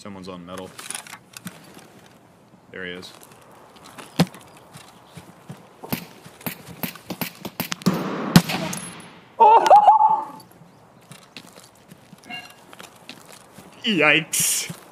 Someone's on metal. There he is. Oh! Yikes.